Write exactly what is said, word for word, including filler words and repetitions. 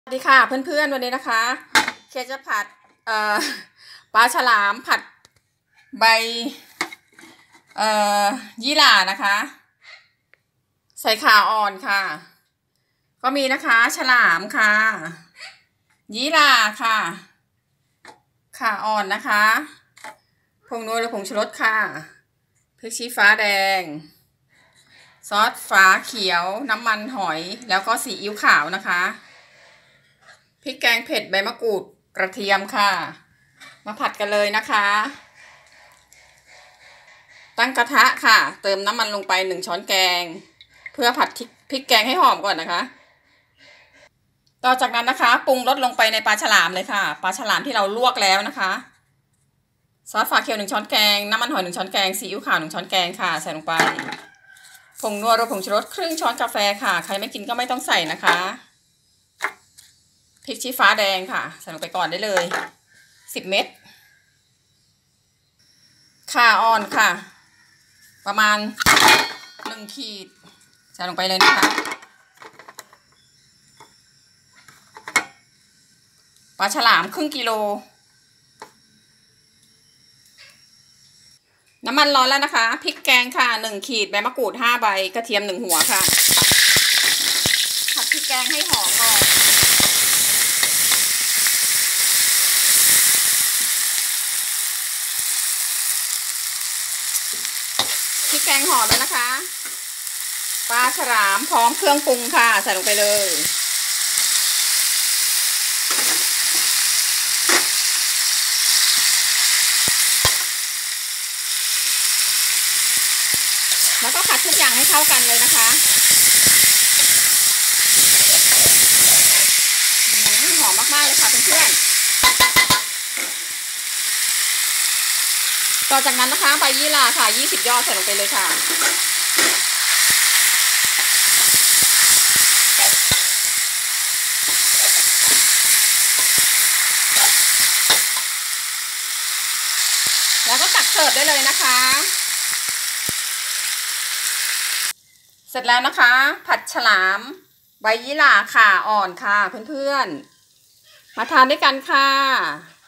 สวัสดีค่ะเพื่อนๆวันนี้นะคะเคจะผัดเอ่อปลาฉลามผัดใบเอ่อยี่หร่านะคะใส่ข่าอ่อนค่ะก็มีนะคะฉลามค่ะยี่หร่าค่ะข่าอ่อนนะคะผงนัวและผงชูรสค่ะพริกชี้ฟ้าแดงซอสฟ้าเขียวน้ำมันหอยแล้วก็ซีอิ๊วขาวนะคะพริกแกงเผ็ดใบมะกรูดกระเทียมค่ะมาผัดกันเลยนะคะตั้งกระทะค่ะเติมน้ำมันลงไปหนึ่งช้อนแกงเพื่อผัดพริกแกงให้หอมก่อนนะคะต่อจากนั้นนะคะปรุงรสลงไปในปลาฉลามเลยค่ะปลาฉลามที่เราลวกแล้วนะคะซอสฝาเขียวหนึ่งช้อนแกงน้ำมันหอยหนึ่งช้อนแกงซีอิ๊วขาวหนึ่งช้อนแกงค่ะใส่ลงไปผงนัวหรือผงชูรสครึ่งช้อนกาแฟค่ะใครไม่กินก็ไม่ต้องใส่นะคะพริกชี้ฟ้าแดงค่ะใส่ลงไปก่อนได้เลยสิบเม็ดข่าอ่อนค่ะประมาณหนึ่งขีดใส่ลงไปเลยนะคะปลาฉลามครึ่งกิโลน้ำมันร้อนแล้วนะคะพริกแกงค่ะหนึ่งขีดใบมะกรูดห้าใบกระเทียมหนึ่งหัวค่ะผัดพริกแกงให้หอมก่อนพริกแกงหอมแล้วนะคะปลาฉลามพร้อมเครื่องปรุงค่ะใส่ลงไปเลยแล้วก็ผัดทุกอย่างให้เข้ากันเลยนะคะหอมมากๆเลยค่ะเพื่อนๆต่อจากนั้นนะคะใบยี่หร่าค่ะยี่สิบยอดใส่ลงไปเลยค่ะแล้วก็ตักเสิร์ฟได้เลยนะคะเสร็จแล้วนะคะผัดฉลามใบยี่หร่าข่าอ่อนค่ะเพื่อนๆมาทานด้วยกันค่ะ